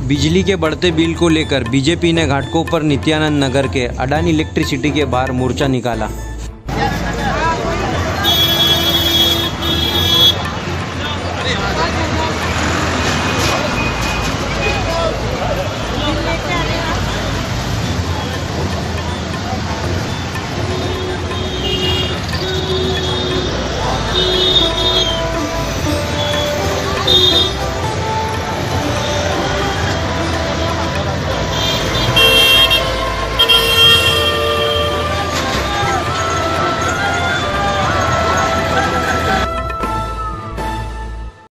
बिजली के बढ़ते बिल को लेकर बीजेपी ने घाटकोपर नित्यानंद नगर के अडानी इलेक्ट्रिसिटी के बाहर मोर्चा निकाला।